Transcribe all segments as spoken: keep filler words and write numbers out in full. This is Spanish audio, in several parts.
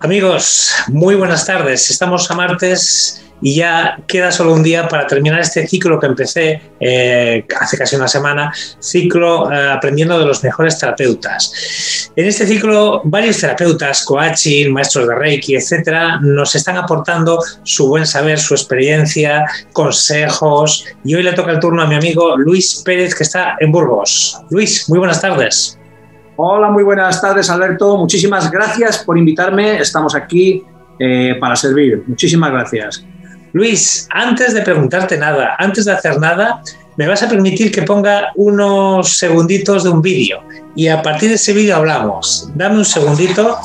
Amigos, muy buenas tardes. Estamos a martes y ya queda solo un día para terminar este ciclo que empecé eh, hace casi una semana, ciclo eh, aprendiendo de los mejores terapeutas. En este ciclo, varios terapeutas, coaching, maestros de Reiki, etcétera, nos están aportando su buen saber, su experiencia, consejos. Y hoy le toca el turno a mi amigo Luis Pérez, que está en Burgos. Luis, muy buenas tardes. Hola, muy buenas tardes, Alberto. Muchísimas gracias por invitarme. Estamos aquí eh, para servir. Muchísimas gracias. Luis, antes de preguntarte nada, antes de hacer nada, me vas a permitir que ponga unos segunditos de un vídeo y a partir de ese vídeo hablamos. Dame un segundito.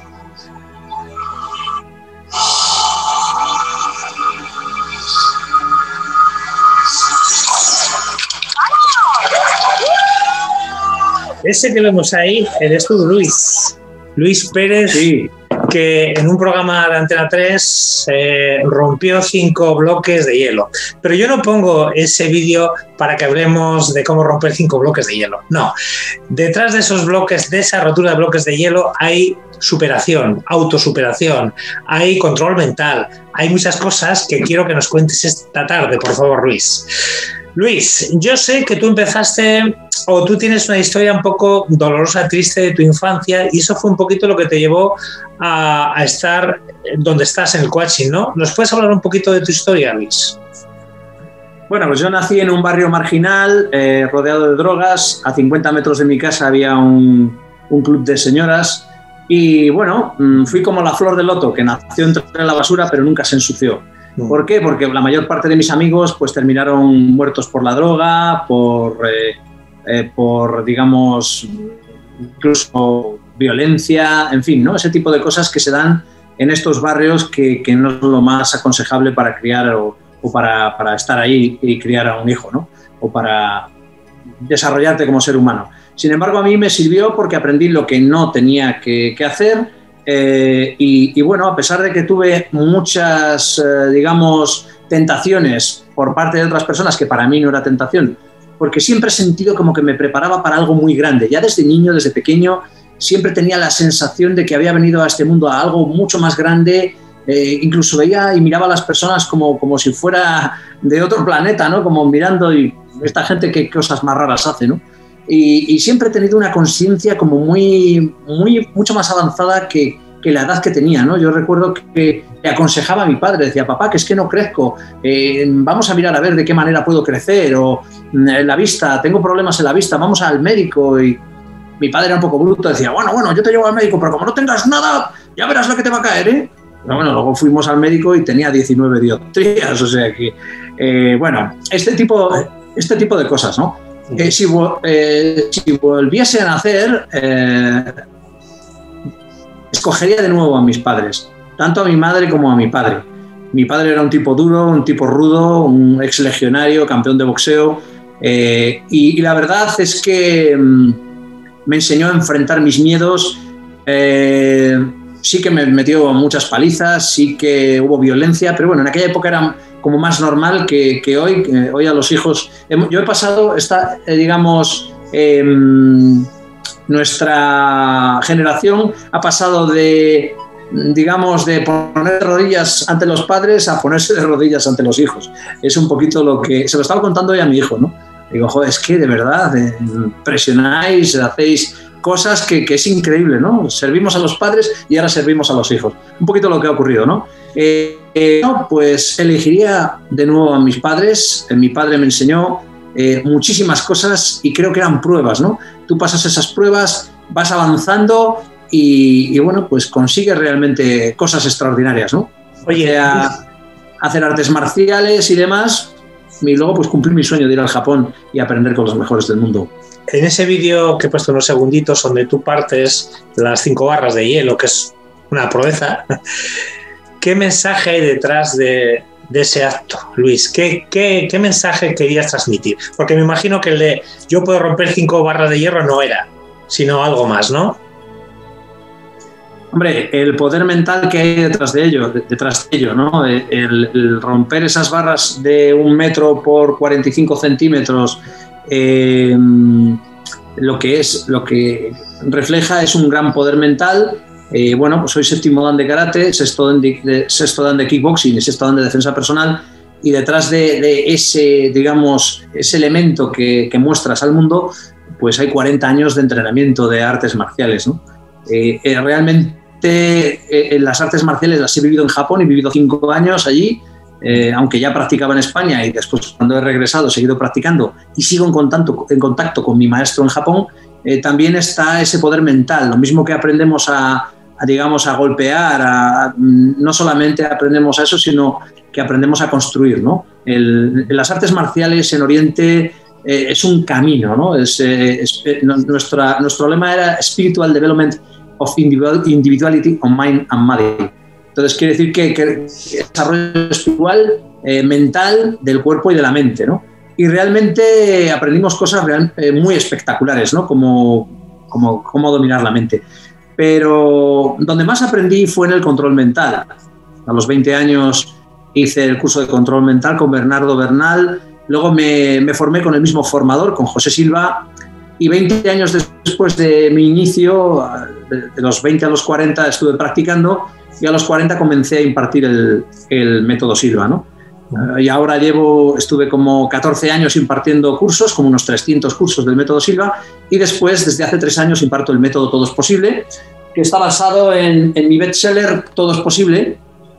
Ese que vemos ahí eres tú, Luis. Luis Pérez, sí, que en un programa de Antena tres eh, rompió cinco bloques de hielo. Pero yo no pongo ese vídeo para que hablemos de cómo romper cinco bloques de hielo. No. Detrás de esos bloques, de esa rotura de bloques de hielo, hay superación, autosuperación, hay control mental, hay muchas cosas que quiero que nos cuentes esta tarde, por favor, Luis. Luis, yo sé que tú empezaste, o tú tienes una historia un poco dolorosa, triste de tu infancia, y eso fue un poquito lo que te llevó a, a estar donde estás en el coaching, ¿no? ¿Nos puedes hablar un poquito de tu historia, Luis? Bueno, pues yo nací en un barrio marginal, eh, rodeado de drogas. A cincuenta metros de mi casa había un, un club de señoras y, bueno, fui como la flor del loto, que nació entre la basura pero nunca se ensució. ¿Por qué? Porque la mayor parte de mis amigos pues terminaron muertos por la droga, por, eh, eh, por digamos, incluso violencia, en fin, ¿no? Ese tipo de cosas que se dan en estos barrios que, que no son lo más aconsejable para criar o, o para, para estar ahí y criar a un hijo, ¿no? O para desarrollarte como ser humano. Sin embargo, a mí me sirvió porque aprendí lo que no tenía que, que hacer. Eh, y, y bueno, a pesar de que tuve muchas, eh, digamos, tentaciones por parte de otras personas, que para mí no era tentación, porque siempre he sentido como que me preparaba para algo muy grande. Ya desde niño, desde pequeño, siempre tenía la sensación de que había venido a este mundo a algo mucho más grande. Eh, incluso veía y miraba a las personas como, como si fuera de otro planeta, ¿no? Como mirando, y esta gente qué cosas más raras hace, ¿no? Y, y siempre he tenido una conciencia como muy, muy, mucho más avanzada que, que la edad que tenía, ¿no? Yo recuerdo que le aconsejaba a mi padre, decía, papá, que es que no crezco, eh, vamos a mirar a ver de qué manera puedo crecer, o en la vista, tengo problemas en la vista, vamos al médico. Y mi padre era un poco bruto, decía, bueno, bueno, yo te llevo al médico, pero como no tengas nada, ya verás lo que te va a caer, ¿eh? Pero bueno, luego fuimos al médico y tenía diecinueve dioptrías, o sea que, eh, bueno, este tipo, este tipo de cosas, ¿no? Eh, si, eh, si volviese a nacer, eh, escogería de nuevo a mis padres, tanto a mi madre como a mi padre. Mi padre era un tipo duro, un tipo rudo, un ex legionario, campeón de boxeo, eh, y, y la verdad es que mmm, me enseñó a enfrentar mis miedos. Eh, sí que me metió muchas palizas, sí que hubo violencia, pero bueno, en aquella época era como más normal que, que hoy. Que hoy a los hijos... Yo he pasado, esta, eh, digamos, eh, nuestra generación ha pasado de, digamos, de poner de rodillas ante los padres a ponerse de rodillas ante los hijos. Es un poquito lo que... Se lo estaba contando hoy a mi hijo, ¿no? Digo, joder, es que de verdad eh, presionáis, hacéis cosas que, que es increíble, ¿no? Servimos a los padres y ahora servimos a los hijos. Un poquito lo que ha ocurrido, ¿no? Eh, eh, no, pues elegiría de nuevo a mis padres. Eh, mi padre me enseñó eh, muchísimas cosas y creo que eran pruebas, ¿no? Tú pasas esas pruebas, vas avanzando y, y bueno, pues consigues realmente cosas extraordinarias, ¿no? Oye, a hacer artes marciales y demás, y luego pues cumplir mi sueño de ir al Japón y aprender con los mejores del mundo. En ese vídeo que he puesto unos segunditos donde tú partes las cinco barras de hielo, que es una proeza, ¿qué mensaje hay detrás de, de ese acto, Luis? ¿Qué, qué, ¿Qué mensaje querías transmitir? Porque me imagino que el de yo puedo romper cinco barras de hierro no era, sino algo más, ¿no? Hombre, el poder mental que hay detrás de ello, detrás de ello, ¿no? El, el romper esas barras de un metro por cuarenta y cinco centímetros, eh, lo que es, lo que refleja es un gran poder mental, Eh, bueno, pues soy séptimo dan de karate, sexto dan de, de, sexto dan de kickboxing y sexto dan de defensa personal, y detrás de, de ese, digamos, ese elemento que, que muestras al mundo, pues hay cuarenta años de entrenamiento de artes marciales, ¿no? Eh, eh, realmente eh, las artes marciales las he vivido en Japón, he vivido cinco años allí, eh, aunque ya practicaba en España, y después cuando he regresado he seguido practicando y sigo en contacto, en contacto con mi maestro en Japón. Eh, también está ese poder mental, lo mismo que aprendemos a, a digamos, a golpear, a, a, no solamente aprendemos a eso, sino que aprendemos a construir, ¿no? El, las artes marciales en Oriente eh, es un camino, ¿no? Es, eh, es, nuestra, nuestro lema era Spiritual Development of Individuality on Mind and Body. Entonces quiere decir que, que desarrollo espiritual, eh, mental, del cuerpo y de la mente, ¿no? Y realmente aprendimos cosas real, eh, muy espectaculares, ¿no? Como, como, cómo dominar la mente. Pero donde más aprendí fue en el control mental. A los veinte años hice el curso de control mental con Bernardo Bernal, luego me, me formé con el mismo formador, con José Silva, y veinte años después de mi inicio, de, de los veinte a los cuarenta estuve practicando, y a los cuarenta comencé a impartir el, el método Silva, ¿no? Y ahora llevo, estuve como catorce años impartiendo cursos, como unos trescientos cursos del método Silva, y después, desde hace tres años, imparto el método Todo es Posible, que está basado en, en mi bestseller Todo es Posible.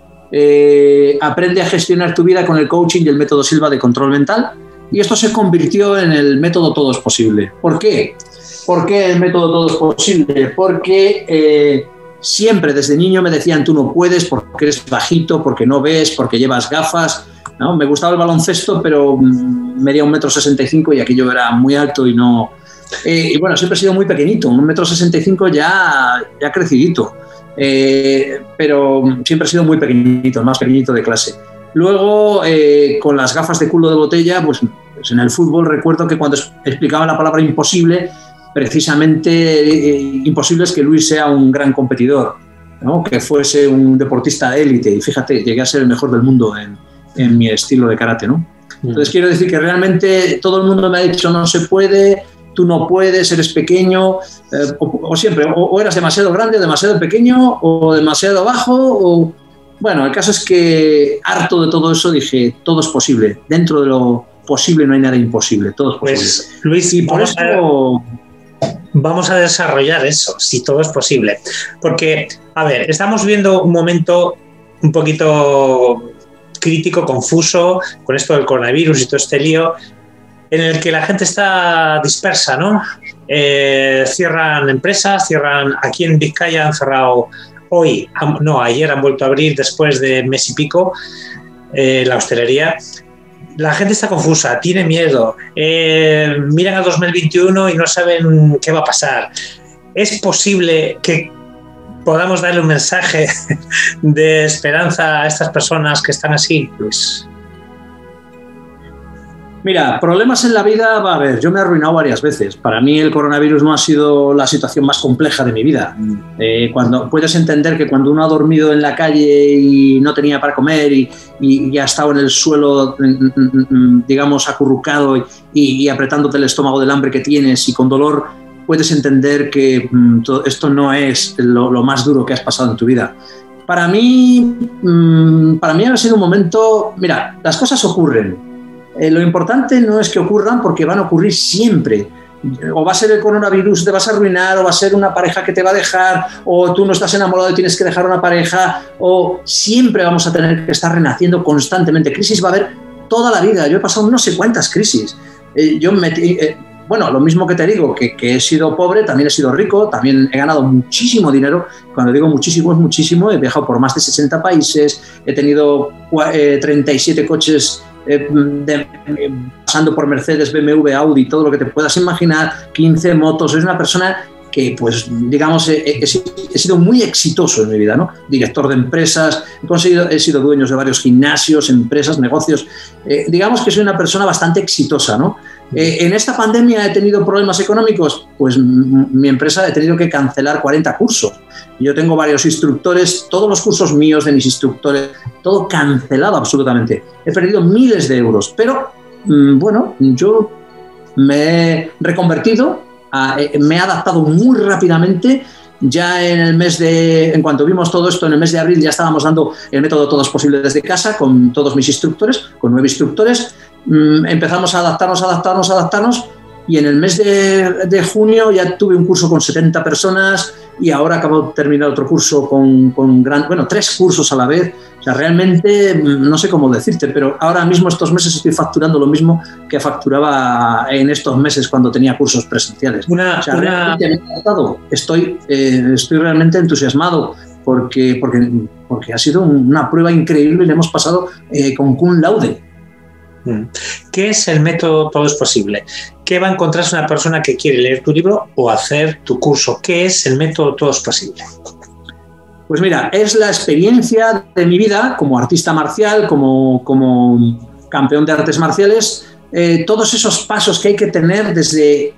Eh, aprende a gestionar tu vida con el coaching y el método Silva de control mental, y esto se convirtió en el método Todo es Posible. ¿Por qué? ¿Por qué el método Todo es Posible? Porque eh, siempre desde niño me decían: tú no puedes porque eres bajito, porque no ves, porque llevas gafas, ¿no? Me gustaba el baloncesto, pero medía un metro sesenta y cinco y aquello era muy alto y no... Eh, y bueno, siempre he sido muy pequeñito, un metro sesenta y cinco ya, ya crecidito, eh, pero siempre he sido muy pequeñito, el más pequeñito de clase. Luego, eh, con las gafas de culo de botella, pues, pues en el fútbol recuerdo que cuando explicaba la palabra imposible, precisamente eh, imposible es que Luis sea un gran competidor, ¿no? Que fuese un deportista de élite, y fíjate, llegué a ser el mejor del mundo en en mi estilo de karate, ¿no? Entonces quiero decir que realmente todo el mundo me ha dicho: no se puede, tú no puedes, eres pequeño, eh, o, o siempre, o, o eras demasiado grande, o demasiado pequeño, o demasiado bajo, o... Bueno, el caso es que, harto de todo eso, dije: todo es posible, dentro de lo posible no hay nada imposible, todo es posible. Pues, Luis, y por eso... A... Vamos a desarrollar eso, si todo es posible. Porque, a ver, estamos viendo un momento un poquito crítico, confuso, con esto del coronavirus y todo este lío, en el que la gente está dispersa, ¿no? Eh, cierran empresas, cierran... Aquí en Vizcaya han cerrado hoy, no, ayer han vuelto a abrir después de mes y pico eh, la hostelería. La gente está confusa, tiene miedo, eh, miran al dos mil veintiuno y no saben qué va a pasar. ¿Es posible que podamos darle un mensaje de esperanza a estas personas que están así, Luis? Mira, problemas en la vida va a haber. Yo me he arruinado varias veces. Para mí el coronavirus no ha sido la situación más compleja de mi vida. Eh, cuando puedes entender que cuando uno ha dormido en la calle y no tenía para comer y, y, y ha estado en el suelo, digamos, acurrucado y, y apretándote el estómago del hambre que tienes y con dolor, puedes entender que mm, todo esto no es lo, lo más duro que has pasado en tu vida. Para mí, mmm, para mí ha sido un momento... Mira, las cosas ocurren. Eh, lo importante no es que ocurran, porque van a ocurrir siempre. O va a ser el coronavirus, te vas a arruinar, o va a ser una pareja que te va a dejar, o tú no estás enamorado y tienes que dejar una pareja, o siempre vamos a tener que estar renaciendo constantemente. Crisis va a haber toda la vida. Yo he pasado no sé cuántas crisis. Eh, yo me... Eh, Bueno, lo mismo que te digo, que, que he sido pobre, también he sido rico, también he ganado muchísimo dinero. Cuando digo muchísimo, es muchísimo. He viajado por más de sesenta países, he tenido eh, treinta y siete coches, eh, de, eh, pasando por Mercedes, B M W, Audi, todo lo que te puedas imaginar, quince motos. Soy una persona que, pues, digamos, he, he, he sido muy exitoso en mi vida, ¿no? Director de empresas, he, conseguido, he sido dueño de varios gimnasios, empresas, negocios. Eh, digamos que soy una persona bastante exitosa, ¿no? Eh, en esta pandemia he tenido problemas económicos, pues m- mi empresa he tenido que cancelar cuarenta cursos. Yo tengo varios instructores, todos los cursos míos de mis instructores, todo cancelado absolutamente. He perdido miles de euros, pero mm, bueno, yo me he reconvertido, a, eh, me he adaptado muy rápidamente Ya en el mes de, en cuanto vimos todo esto, en el mes de abril ya estábamos dando el método Todo es Posible desde casa con todos mis instructores, con nueve instructores. Mm, empezamos a adaptarnos, adaptarnos, adaptarnos y en el mes de, de junio ya tuve un curso con setenta personas y ahora acabo de terminar otro curso con, con gran, bueno, tres cursos a la vez. O sea, realmente no sé cómo decirte, pero ahora mismo estos meses estoy facturando lo mismo que facturaba en estos meses cuando tenía cursos presenciales. Una, o sea, una... realmente me ha encantado. Estoy, eh, estoy realmente entusiasmado porque, porque, porque ha sido una prueba increíble y le hemos pasado eh, con cum laude. ¿Qué es el método Todo es Posible? ¿Qué va a encontrarse una persona que quiere leer tu libro o hacer tu curso? ¿Qué es el método Todo es Posible? Pues mira, es la experiencia de mi vida como artista marcial, como, como campeón de artes marciales, eh, todos esos pasos que hay que tener desde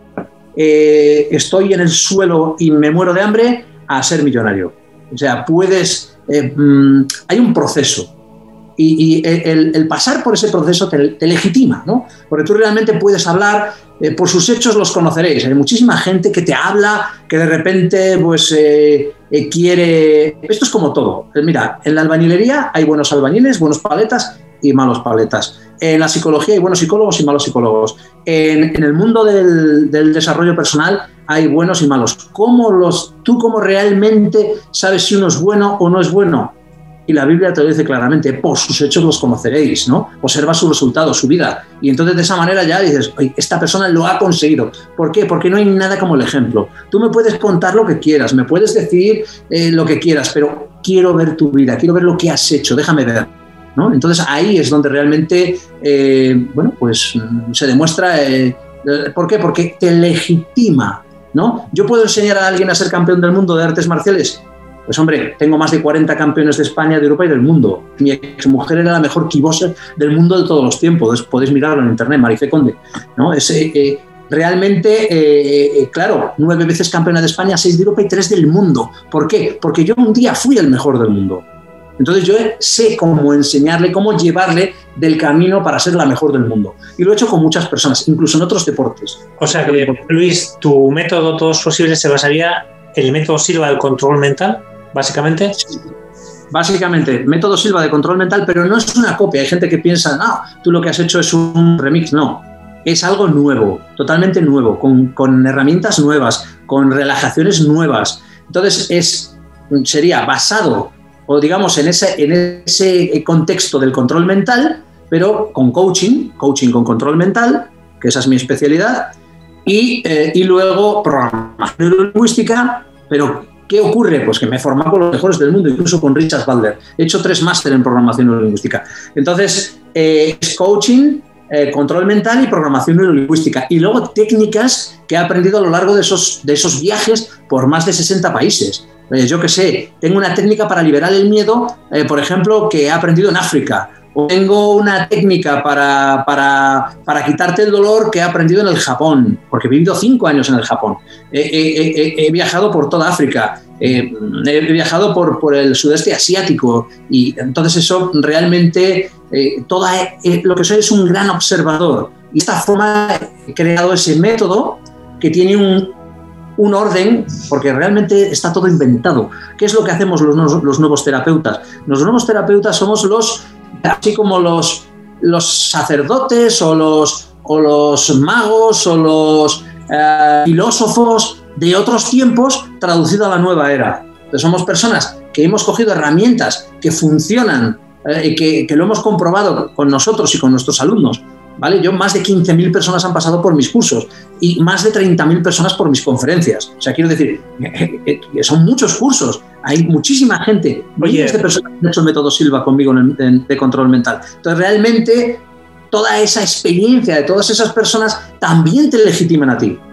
eh, estoy en el suelo y me muero de hambre a ser millonario. O sea, puedes... Eh, mmm, hay un proceso. Y, y el, el pasar por ese proceso te, te legitima, ¿no? Porque tú realmente puedes hablar, eh, por sus hechos los conoceréis. Hay muchísima gente que te habla, que de repente pues eh, eh, quiere... Esto es como todo. Mira, en la albañilería hay buenos albañiles, buenos paletas y malos paletas. En la psicología hay buenos psicólogos y malos psicólogos. En, en el mundo del, del desarrollo personal hay buenos y malos. ¿Cómo los, tú cómo realmente sabes si uno es bueno o no es bueno? Y la Biblia te lo dice claramente, por sus hechos los conoceréis, ¿no? Observa sus resultados, su vida. Y entonces de esa manera ya dices, oye, esta persona lo ha conseguido. ¿Por qué? Porque no hay nada como el ejemplo. Tú me puedes contar lo que quieras, me puedes decir eh, lo que quieras, pero quiero ver tu vida, quiero ver lo que has hecho, déjame ver, ¿no? Entonces ahí es donde realmente, eh, bueno, pues se demuestra... Eh, ¿Por qué? Porque te legitima, ¿no? ¿Yo puedo enseñar a alguien a ser campeón del mundo de artes marciales? Pues hombre, tengo más de cuarenta campeones de España, de Europa y del mundo. Mi exmujer era la mejor kickboxer del mundo de todos los tiempos. Podéis mirarlo en internet, Marifé Conde, ¿no? Es, eh, realmente, eh, eh, claro, nueve veces campeona de España, seis de Europa y tres del mundo. ¿Por qué? Porque yo un día fui el mejor del mundo. Entonces yo sé cómo enseñarle, cómo llevarle del camino para ser la mejor del mundo. Y lo he hecho con muchas personas, incluso en otros deportes. O sea que, Luis, tu método Todo es Posible se basaría en el método Silva del control mental, básicamente. Sí. Básicamente, método Silva de control mental, pero no es una copia. Hay gente que piensa, no, tú lo que has hecho es un remix. No, es algo nuevo, totalmente nuevo, con, con herramientas nuevas, con relajaciones nuevas. Entonces, es, sería basado, o digamos, en ese, en ese contexto del control mental, pero con coaching, coaching con control mental, que esa es mi especialidad, y, eh, y luego programación neurolingüística, pero ¿qué ocurre? Pues que me he formado con los mejores del mundo, incluso con Richard Bandler. He hecho tres máster en programación neurolingüística. Entonces, eh, es coaching, eh, control mental y programación neurolingüística. Y luego técnicas que he aprendido a lo largo de esos, de esos viajes por más de sesenta países. Eh, yo qué sé, tengo una técnica para liberar el miedo, eh, por ejemplo, que he aprendido en África. O tengo una técnica para, para, para quitarte el dolor que he aprendido en el Japón, porque he vivido cinco años en el Japón. He, he, he, he viajado por toda África, eh, he viajado por, por el sudeste asiático y entonces eso realmente, eh, toda, eh, lo que soy es un gran observador. Y de esta forma he creado ese método que tiene un, un orden, porque realmente está todo inventado. ¿Qué es lo que hacemos los, los nuevos terapeutas? Los nuevos terapeutas somos los... así como los, los sacerdotes o los, o los magos o los eh, filósofos de otros tiempos traducido a la nueva era. Entonces somos personas que hemos cogido herramientas que funcionan, eh, que, que lo hemos comprobado con nosotros y con nuestros alumnos, ¿vale? Yo, más de quince mil personas han pasado por mis cursos y más de treinta mil personas por mis conferencias. O sea, quiero decir, eh, eh, son muchos cursos. Hay muchísima gente, miles de personas que han hecho el método Silva conmigo en, en, de control mental. Entonces, realmente, toda esa experiencia de todas esas personas también te legitiman a ti.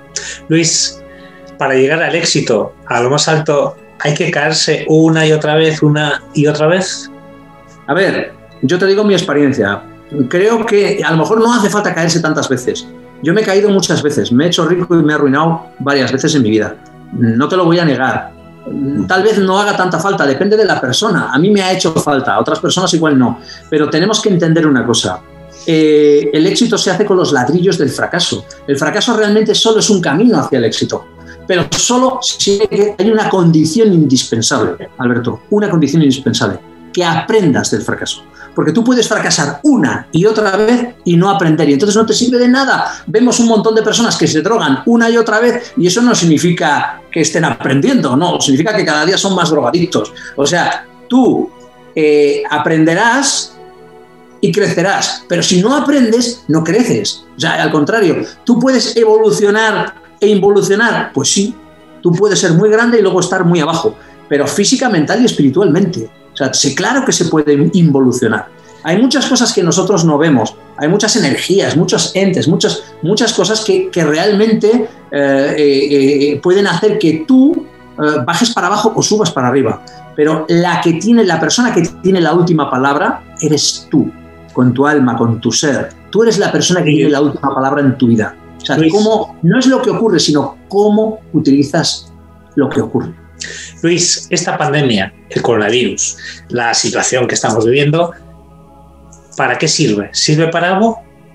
Luis, para llegar al éxito, a lo más alto, ¿hay que caerse una y otra vez, una y otra vez? A ver, yo te digo mi experiencia. Creo que a lo mejor no hace falta caerse tantas veces. Yo me he caído muchas veces, me he hecho rico y me he arruinado varias veces en mi vida. No te lo voy a negar. Tal vez no haga tanta falta, depende de la persona. A mí me ha hecho falta, a otras personas igual no. Pero tenemos que entender una cosa. Eh, el éxito se hace con los ladrillos del fracaso. El fracaso realmente solo es un camino hacia el éxito. pero solo si hay una condición indispensable, Alberto, una condición indispensable, que aprendas del fracaso. Porque tú puedes fracasar una y otra vez y no aprender, y entonces no te sirve de nada. Vemos un montón de personas que se drogan una y otra vez y eso no significa que estén aprendiendo, no, significa que cada día son más drogadictos. O sea, tú eh, aprenderás y crecerás, pero si no aprendes, no creces. O sea, al contrario, tú puedes evolucionar e involucionar, pues sí, tú puedes ser muy grande y luego estar muy abajo, pero física, mental y espiritualmente. O sea, sí, claro que se puede involucionar. Hay muchas cosas que nosotros no vemos, hay muchas energías, muchos entes, muchas, muchas cosas que, que realmente eh, eh, pueden hacer que tú eh, bajes para abajo o subas para arriba. Pero la, que tiene, la persona que tiene la última palabra eres tú, con tu alma, con tu ser. Tú eres la persona que tiene la última palabra en tu vida. O sea, cómo, no es lo que ocurre, sino cómo utilizas lo que ocurre. Luis, esta pandemia, el coronavirus, la situación que estamos viviendo, ¿para qué sirve? ¿Sirve para algo?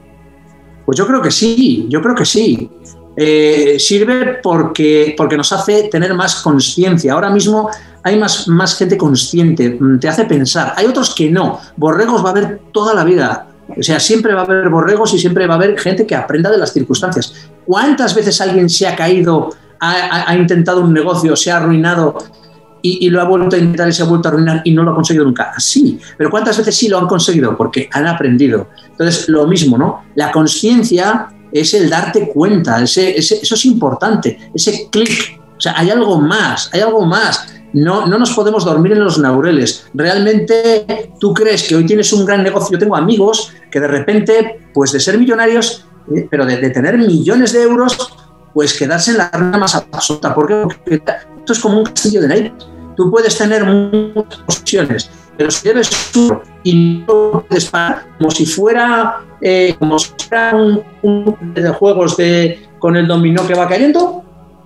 Pues yo creo que sí, yo creo que sí. Eh, sirve porque, porque nos hace tener más conciencia. Ahora mismo hay más, más gente consciente, te hace pensar. Hay otros que no. Borregos va a haber toda la vida. O sea, siempre va a haber borregos y siempre va a haber gente que aprenda de las circunstancias. ¿Cuántas veces alguien se ha caído, ha, ha intentado un negocio, se ha arruinado y, y lo ha vuelto a intentar y se ha vuelto a arruinar y no lo ha conseguido nunca? Sí, pero ¿cuántas veces sí lo han conseguido? Porque han aprendido. Entonces, lo mismo, ¿no? La conciencia es el darte cuenta, ese, ese, eso es importante, ese clic. O sea, hay algo más, hay algo más. No, no nos podemos dormir en los laureles. Realmente tú crees que hoy tienes un gran negocio. Yo tengo amigos que de repente, pues de ser millonarios, eh, pero de, de tener millones de euros, pues quedarse en la ruina más absoluta. ¿Por qué? Porque esto es como un castillo de naipes. Tú puedes tener muchas posesiones, pero si debes uno y no puedes parar, como si fuera, eh, como si fuera un, un de juegos de, con el dominó que va cayendo,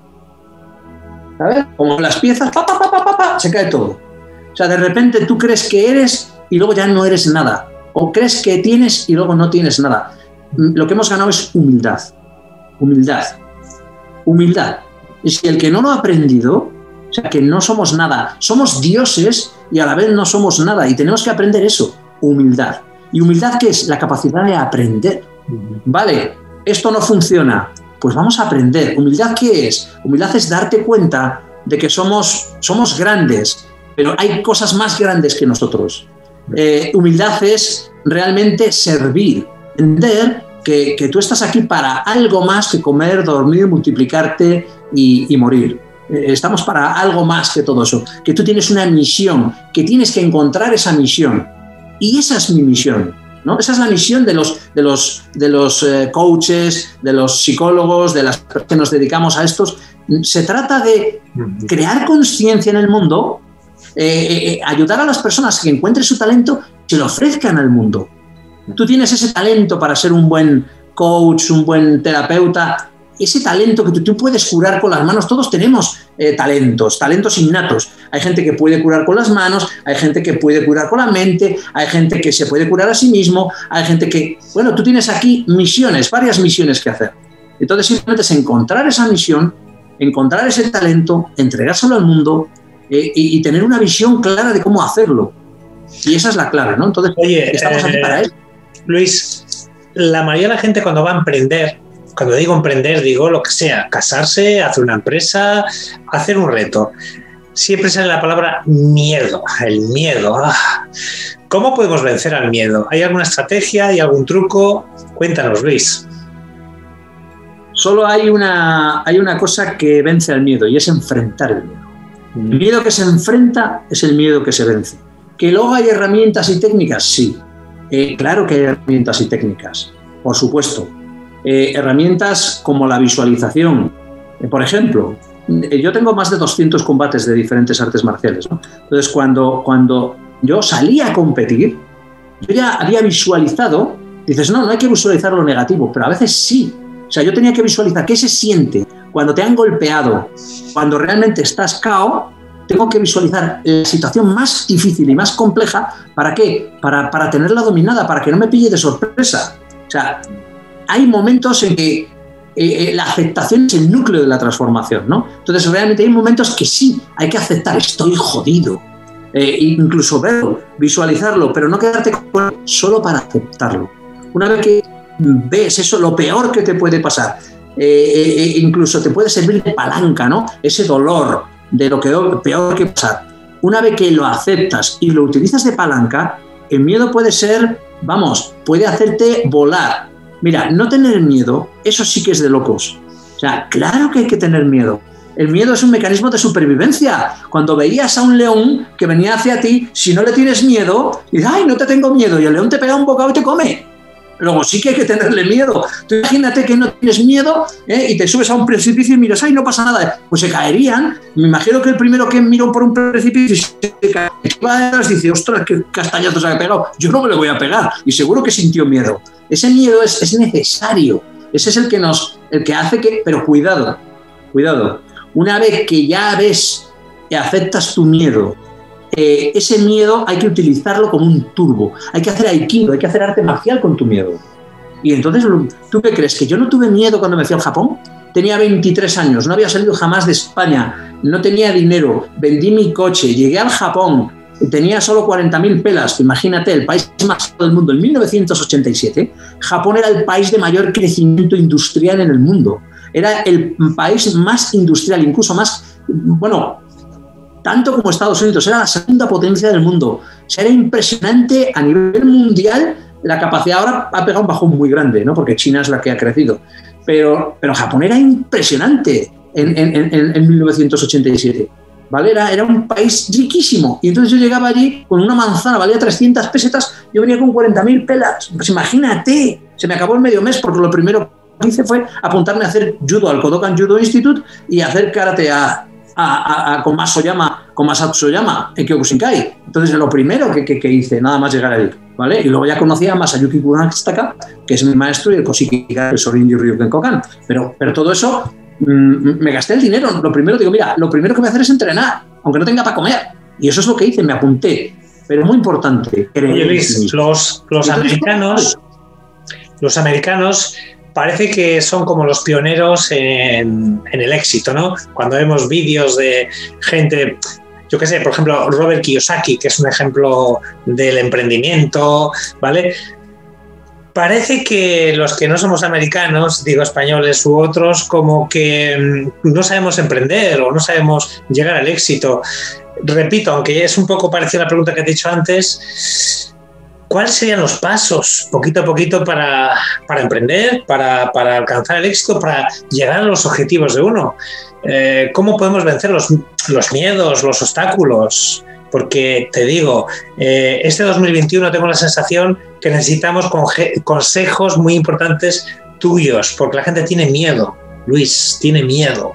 ¿sabes? Como las piezas, pa, pa, pa, pa, pa, pa, se cae todo. O sea, de repente tú crees que eres y luego ya no eres nada. O crees que tienes y luego no tienes nada. Lo que hemos ganado es humildad. Humildad. Humildad. Y si el que no lo ha aprendido, o sea, que no somos nada, somos dioses y a la vez no somos nada. Y tenemos que aprender eso, humildad. ¿Y humildad qué es? La capacidad de aprender. Vale, esto no funciona. Pues vamos a aprender. ¿Humildad qué es? Humildad es darte cuenta de que somos, somos grandes, pero hay cosas más grandes que nosotros. Eh, humildad es realmente servir, entender que, que tú estás aquí para algo más que comer, dormir, multiplicarte y, y morir. Eh, estamos para algo más que todo eso. Que tú tienes una misión, que tienes que encontrar esa misión. Y esa es mi misión, ¿no? Esa es la misión de los, de los, de los eh, coaches, de los psicólogos, de las personas que nos dedicamos a estos. Se trata de crear conciencia en el mundo, eh, eh, ayudar a las personas que encuentren su talento, que lo ofrezcan al mundo. Tú tienes ese talento para ser un buen coach, un buen terapeuta, ese talento que tú, tú puedes curar con las manos. Todos tenemos eh, talentos, talentos innatos. Hay gente que puede curar con las manos, hay gente que puede curar con la mente, hay gente que se puede curar a sí mismo, hay gente que... Bueno, tú tienes aquí misiones, varias misiones que hacer. Entonces simplemente es encontrar esa misión, encontrar ese talento, entregárselo al mundo eh, y, y tener una visión clara de cómo hacerlo. Y esa es la clave, ¿no? Entonces, oye, estamos eh, aquí para eso. Luis, la mayoría de la gente cuando va a emprender, cuando digo emprender, digo lo que sea, casarse, hacer una empresa, hacer un reto. Siempre sale la palabra miedo, el miedo. ¿Cómo podemos vencer al miedo? ¿Hay alguna estrategia, hay algún truco? Cuéntanos, Luis. Solo hay una, hay una cosa que vence al miedo y es enfrentar el miedo. El miedo que se enfrenta es el miedo que se vence. ¿Que luego hay herramientas y técnicas? Sí. Eh, claro que hay herramientas y técnicas, por supuesto. Eh, herramientas como la visualización. Eh, por ejemplo, eh, yo tengo más de doscientos combates de diferentes artes marciales, ¿no? Entonces, cuando, cuando yo salía a competir, yo ya había visualizado, dices, no, no hay que visualizar lo negativo, pero a veces sí. O sea, yo tenía que visualizar qué se siente cuando te han golpeado, cuando realmente estás K O. Tengo que visualizar la situación más difícil y más compleja. ¿Para qué? Para, para tenerla dominada, para que no me pille de sorpresa. O sea, hay momentos en que eh, la aceptación es el núcleo de la transformación, ¿no? Entonces, realmente hay momentos que sí, hay que aceptar, estoy jodido. Eh, incluso verlo, visualizarlo, pero no quedarte con él solo para aceptarlo. Una vez que ves eso, lo peor que te puede pasar, eh, eh, incluso te puede servir de palanca, ¿no? Ese dolor de lo que peor que pasar. Una vez que lo aceptas y lo utilizas de palanca, el miedo puede ser, vamos, puede hacerte volar. Mira, no tener miedo, eso sí que es de locos. O sea, claro que hay que tener miedo. El miedo es un mecanismo de supervivencia. Cuando veías a un león que venía hacia ti, si no le tienes miedo, dices, ay, no te tengo miedo, y el león te pega un bocado y te come. Luego sí que hay que tenerle miedo. Tú imagínate que no tienes miedo, ¿eh? Y te subes a un precipicio y miras, ay, no pasa nada. Pues se caerían. Me imagino que el primero que miró por un precipicio y se cae, dice, ostras, qué castañazo se ha pegado. Yo no me lo voy a pegar. Y seguro que sintió miedo. Ese miedo es, es necesario. Ese es el que nos, el que hace que, pero cuidado, cuidado. Una vez que ya ves y aceptas tu miedo, eh, ese miedo hay que utilizarlo como un turbo. Hay que hacer aikido, hay que hacer arte marcial con tu miedo. Y entonces, ¿tú qué crees? ¿Que yo no tuve miedo cuando me fui al Japón? Tenía veintitrés años, no había salido jamás de España, no tenía dinero, vendí mi coche, llegué al Japón, tenía solo cuarenta mil pelas. Imagínate, el país más del mundo. En mil novecientos ochenta y siete, Japón era el país de mayor crecimiento industrial en el mundo. Era el país más industrial, incluso más, bueno, tanto como Estados Unidos, era la segunda potencia del mundo. O sea, era impresionante a nivel mundial la capacidad. Ahora ha pegado un bajón muy grande, ¿no? Porque China es la que ha crecido. Pero, pero Japón era impresionante en, en, en, en mil novecientos ochenta y siete. ¿Vale? Era, era un país riquísimo. Y entonces yo llegaba allí con una manzana, valía trescientas pesetas, yo venía con cuarenta mil pelas. Pues imagínate, se me acabó el medio mes porque lo primero que hice fue apuntarme a hacer judo al Kodokan Judo Institute y hacer karate a, a, a, a, con Masoyama, con Masato Yama en Kyokushinkai. Entonces lo primero que, que, que hice, nada más llegar allí, ¿vale? Y luego ya conocía a Masayuki Kuranakitaka, que es mi maestro, y el Koshiki, el Sorin Ryuken Kokan. Pero, pero todo eso, mmm, me gasté el dinero. Lo primero, digo, mira, lo primero que voy a hacer es entrenar, aunque no tenga para comer. Y eso es lo que hice, me apunté. Pero muy importante. Oye, Luis, los, los americanos, los americanos parece que son como los pioneros en, en el éxito, ¿no? Cuando vemos vídeos de gente, yo qué sé, por ejemplo, Robert Kiyosaki, que es un ejemplo del emprendimiento, ¿vale? Parece que los que no somos americanos, digo españoles u otros, como que no sabemos emprender o no sabemos llegar al éxito. Repito, aunque es un poco parecida a la pregunta que te he dicho antes, ¿cuáles serían los pasos, poquito a poquito, para, para emprender, para, para alcanzar el éxito, para llegar a los objetivos de uno? Eh, ¿Cómo podemos vencer los, los miedos, los obstáculos? Porque te digo, eh, este dos mil veintiuno tengo la sensación que necesitamos conge- consejos muy importantes tuyos, porque la gente tiene miedo, Luis, tiene miedo.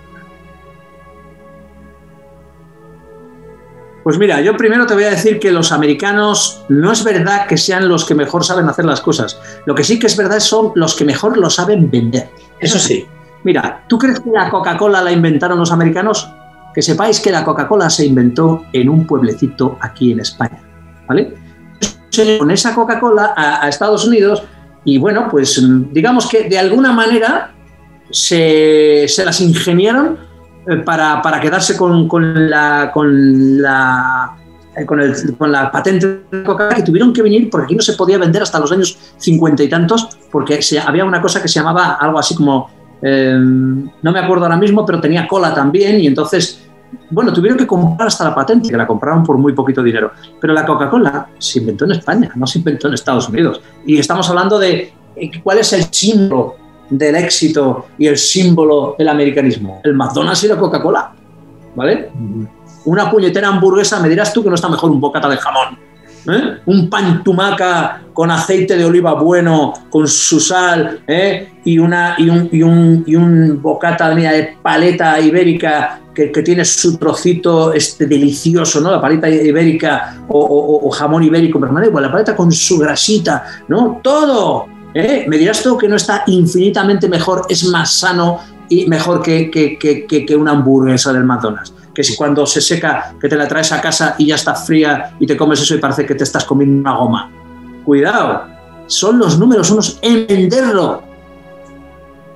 Pues mira, yo primero te voy a decir que los americanos no es verdad que sean los que mejor saben hacer las cosas. Lo que sí que es verdad son los que mejor lo saben vender. Eso sí. Mira, ¿tú crees que la Coca-Cola la inventaron los americanos? Que sepáis que la Coca-Cola se inventó en un pueblecito aquí en España, ¿vale? Con esa Coca-Cola a, a Estados Unidos y bueno, pues digamos que de alguna manera se, se las ingeniaron Para, para quedarse con, con, la, con, la, con, el, con la patente de Coca-Cola, que tuvieron que venir porque aquí no se podía vender hasta los años cincuenta y tantos, porque se, había una cosa que se llamaba algo así como, eh, no me acuerdo ahora mismo, pero tenía cola también, y entonces, bueno, tuvieron que comprar hasta la patente, que la compraron por muy poquito dinero. Pero la Coca-Cola se inventó en España, no se inventó en Estados Unidos. Y estamos hablando de cuál es el símbolo del éxito y el símbolo del americanismo. El McDonald's y la Coca-Cola, ¿vale? Uh-huh. Una puñetera hamburguesa, me dirás tú que no está mejor un bocata de jamón, ¿eh? Un pan tumaca con aceite de oliva bueno, con su sal, ¿eh? y, una, y, un, y, un, y un bocata mira, de paleta ibérica que, que tiene su trocito este, delicioso, ¿no? La paleta ibérica o, o, o jamón ibérico, pero me da igual, la paleta con su grasita, ¿no? Todo. ¿Eh? Me dirás tú que no está infinitamente mejor, es más sano y mejor que, que, que, que una hamburguesa del McDonald's. Que si cuando se seca, que te la traes a casa y ya está fría y te comes eso y parece que te estás comiendo una goma. Cuidado, son los números unos en venderlo.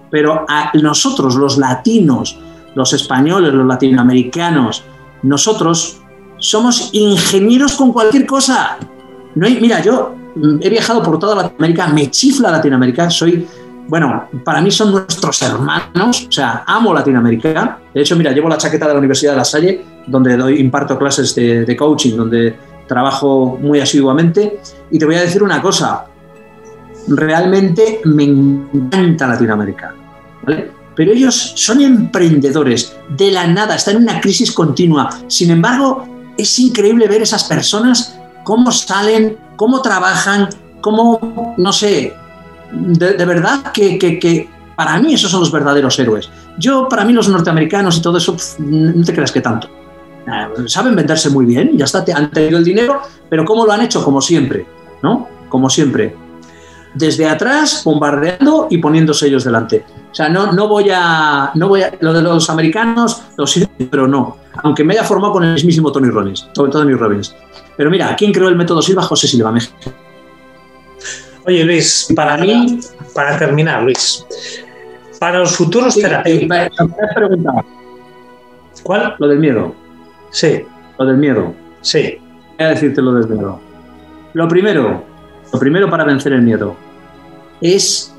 pero a nosotros, los latinos, los españoles, los latinoamericanos, nosotros somos ingenieros con cualquier cosa. No hay, mira, yo he viajado por toda Latinoamérica, me chifla Latinoamérica, soy, bueno, para mí son nuestros hermanos, o sea, amo Latinoamérica. De hecho, mira, llevo la chaqueta de la Universidad de La Salle, donde doy, imparto clases de, de coaching, donde trabajo muy asiduamente, y te voy a decir una cosa, realmente me encanta Latinoamérica, ¿vale? Pero ellos son emprendedores, de la nada, están en una crisis continua. Sin embargo, es increíble ver esas personas, cómo salen, cómo trabajan, cómo, no sé, de, de verdad que, que, que para mí esos son los verdaderos héroes. Yo, para mí los norteamericanos y todo eso, no te creas que tanto. Saben venderse muy bien, ya está, han tenido el dinero, pero ¿cómo lo han hecho? Como siempre, ¿no? Como siempre. Desde atrás, bombardeando y poniéndose ellos delante. O sea, no, no voy a... No voy a lo de los americanos, lo siento, pero no. Aunque me haya formado con el mismísimo Tony Robbins. Tony Robbins. Pero mira, ¿quién creó el método Silva? José Silva México. Oye, Luis, para mí, para terminar, Luis, para los futuros sí, terapeutas... ¿Cuál? Lo del miedo. Sí. Lo del miedo. Sí. Voy a decirte lo del miedo. Lo primero, lo primero para vencer el miedo es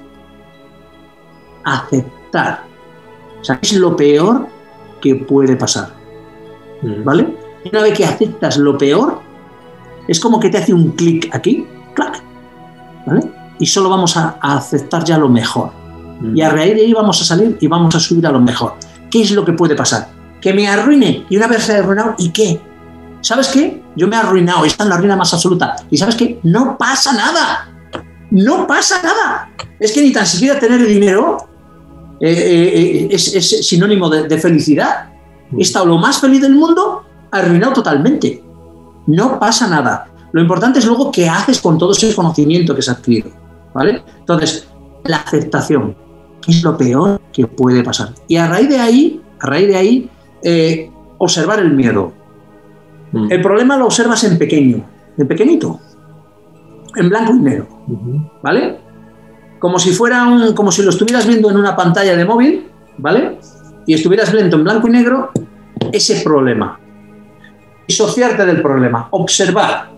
aceptar. O sea, es lo peor que puede pasar. ¿Vale? Y una vez que aceptas lo peor, es como que te hace un clic aquí, clac, ¿vale? Y solo vamos a, a aceptar ya lo mejor. Mm. Y a raíz de ahí vamos a salir y vamos a subir a lo mejor. ¿Qué es lo que puede pasar? Que me arruine. Y una vez se ha arruinado, ¿y qué? ¿Sabes qué? Yo me he arruinado, está en la ruina más absoluta. ¿Y sabes qué? No pasa nada. No pasa nada. Es que ni tan siquiera tener dinero eh, eh, es, es sinónimo de, de felicidad. He estado lo más feliz del mundo, arruinado totalmente. No pasa nada. Lo importante es luego qué haces con todo ese conocimiento que se ha adquirido, ¿vale? Entonces, la aceptación es lo peor que puede pasar. Y a raíz de ahí, a raíz de ahí, eh, observar el miedo. Mm. El problema lo observas en pequeño, en pequeñito, en blanco y negro, uh-huh. ¿Vale? Como si fuera un, como si lo estuvieras viendo en una pantalla de móvil, ¿vale? Y estuvieras viendo en blanco y negro ese problema. Disociarte del problema, observar,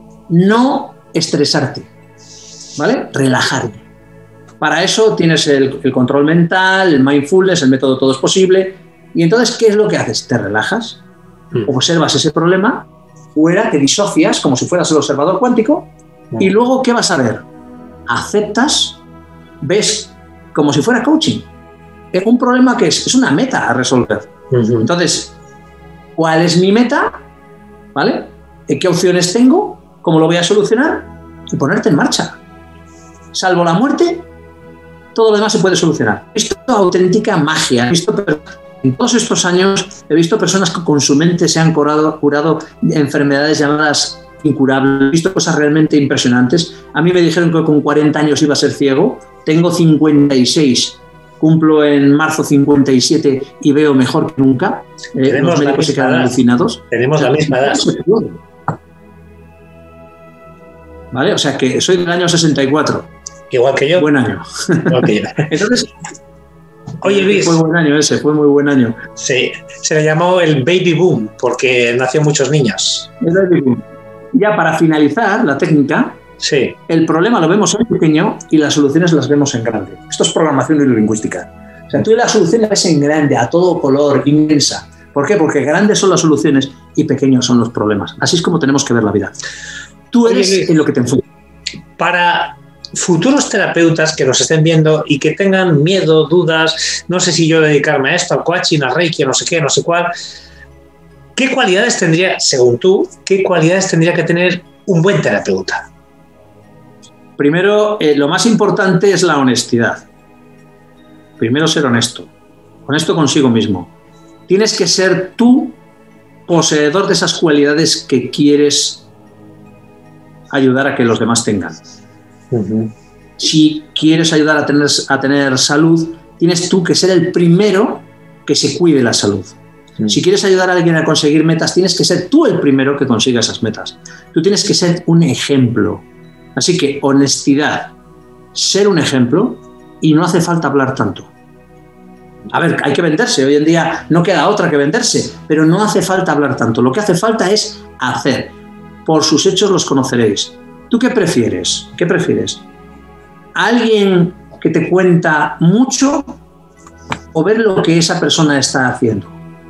no estresarte, ¿vale? Relajarte. Para eso tienes el, el control mental, el mindfulness, el método Todo es Posible. Y entonces, ¿qué es lo que haces? Te relajas, mm. observas ese problema, fuera, te disocias como si fueras el observador cuántico, mm. y luego, ¿qué vas a ver? Aceptas, ves como si fuera coaching. Un problema que es, es una meta a resolver. Uh-huh. Entonces, ¿cuál es mi meta? ¿Vale? ¿Qué opciones tengo? ¿Cómo lo voy a solucionar? Y ponerte en marcha. Salvo la muerte, todo lo demás se puede solucionar. He visto auténtica magia. He visto, en todos estos años he visto personas que con su mente se han curado, curado enfermedades llamadas incurables. He visto cosas realmente impresionantes. A mí me dijeron que con cuarenta años iba a ser ciego. Tengo cincuenta y seis. Cumplo en marzo cincuenta y siete y veo mejor que nunca. Eh, los médicos se quedan alucinados. Tenemos la misma edad. ¿Vale? O sea que soy del año sesenta y cuatro. Igual que yo. Buen año. Igual que yo. Entonces, oye, Luis. Fue buen año ese, fue muy buen año. Sí, se le llamó el baby boom porque nació muchos niños. El baby boom. Ya para finalizar la técnica. Sí. El problema lo vemos en pequeño y las soluciones las vemos en grande. Esto es programación neurolingüística. O sea, tú la solución la ves en grande, a todo color, inmensa. ¿Por qué? Porque grandes son las soluciones y pequeños son los problemas. Así es como tenemos que ver la vida. Tú eres Oye, en lo que te enfocas. Para futuros terapeutas que nos estén viendo y que tengan miedo, dudas, no sé si yo dedicarme a esto, al coaching, al reiki, no sé qué, no sé cuál, ¿qué cualidades tendría, según tú, qué cualidades tendría que tener un buen terapeuta? Primero, eh, lo más importante es la honestidad. Primero, ser honesto. Honesto consigo mismo. Tienes que ser tú poseedor de esas cualidades que quieres ayudar a que los demás tengan. Uh-huh. Si quieres ayudar a tener, a tener salud, tienes tú que ser el primero que se cuide la salud. Uh-huh. Si quieres ayudar a alguien a conseguir metas, tienes que ser tú el primero que consiga esas metas. Tú tienes que ser un ejemplo. Así que honestidad, ser un ejemplo, y no hace falta hablar tanto. A ver, hay que venderse. Hoy en día no queda otra que venderse, pero no hace falta hablar tanto. Lo que hace falta es hacer. Por sus hechos los conoceréis. ¿Tú qué prefieres? ¿Qué prefieres? ¿Alguien que te cuenta mucho o ver lo que esa persona está haciendo?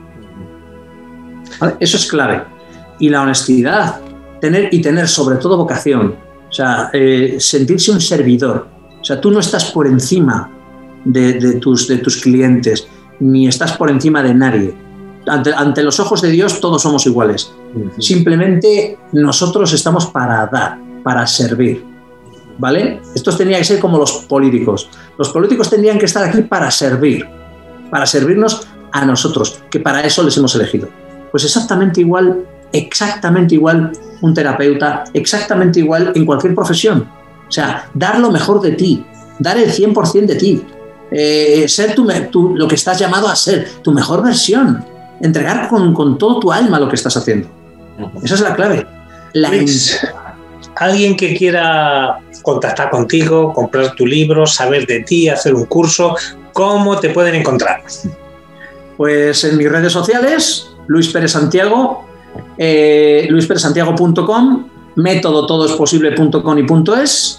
¿Vale? Eso es clave. Y la honestidad. Tener, y tener sobre todo vocación. O sea, eh, sentirse un servidor. O sea, tú no estás por encima de, de, tus, de tus clientes, ni estás por encima de nadie. Ante, ante los ojos de Dios todos somos iguales. Uh-huh. Simplemente nosotros estamos para dar, para servir. ¿Vale? Estos tendrían que ser como los políticos. Los políticos tendrían que estar aquí para servir, para servirnos a nosotros, que para eso les hemos elegido. Pues exactamente igual, exactamente igual un terapeuta, exactamente igual en cualquier profesión. O sea, dar lo mejor de ti, dar el cien por ciento de ti, eh, ser tu, tu, lo que estás llamado a ser, tu mejor versión, entregar con, con todo tu alma lo que estás haciendo. Esa es la clave. La Luis, alguien que quiera contactar contigo, comprar tu libro, saber de ti, hacer un curso, ¿cómo te pueden encontrar? Pues en mis redes sociales, Luis Pérez Santiago, eh, luis pérez santiago punto com, método todo es posible punto com y punto es,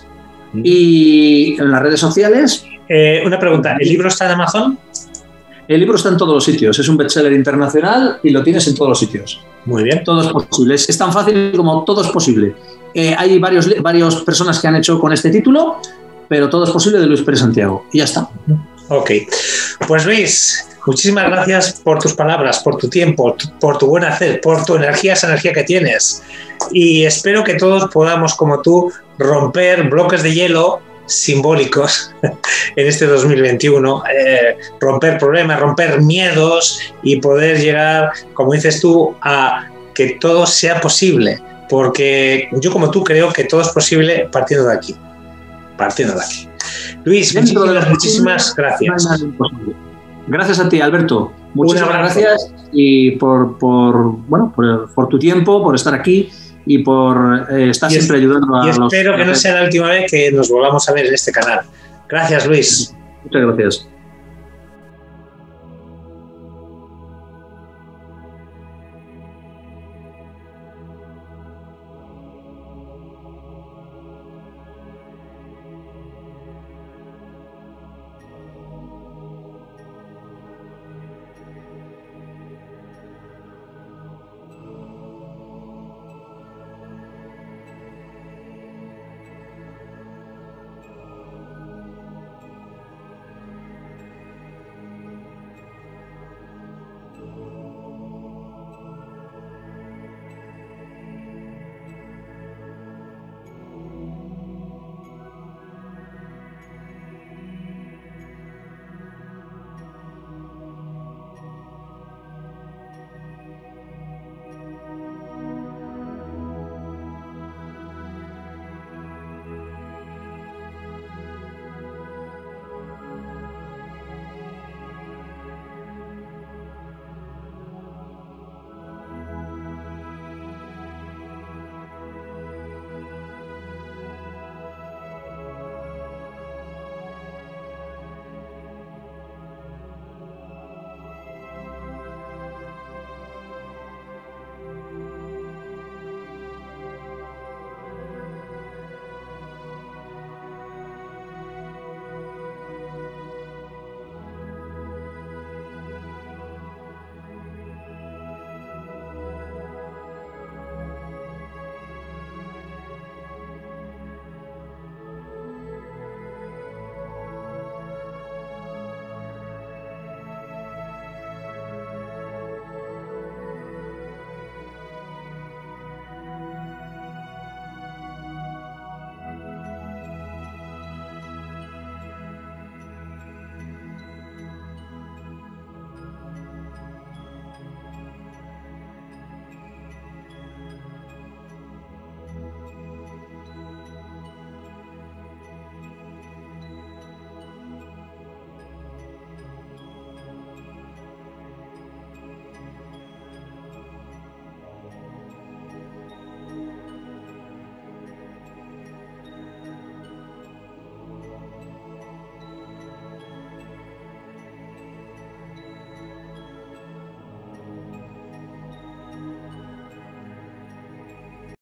y en las redes sociales. Eh, una pregunta, ¿el libro está en Amazon? El libro está en todos los sitios, es un bestseller internacional y lo tienes en todos los sitios. Muy bien. Todo es posible, es, es tan fácil como todo es posible. Eh, hay varios, varias personas que han hecho con este título, pero todo es posible de Luis Pérez Santiago. Y ya está. Ok. Pues Luis, muchísimas gracias por tus palabras, por tu tiempo, por tu buen hacer, por tu energía, esa energía que tienes. Y espero que todos podamos, como tú, romper bloques de hielo simbólicos en este dos mil veintiuno, eh, romper problemas, romper miedos y poder llegar, como dices tú, a que todo sea posible. Porque yo, como tú, creo que todo es posible partiendo de aquí. Partiendo de aquí. Luis, muchísimas, muchísimas gracias. Gracias a ti, Alberto. Muchísimas gracias y por, por, bueno, por, por tu tiempo, por estar aquí y por eh, estar y siempre es, ayudando a y los... espero que no sea la última vez que nos volvamos a ver en este canal. Gracias, Luis. Muchas gracias.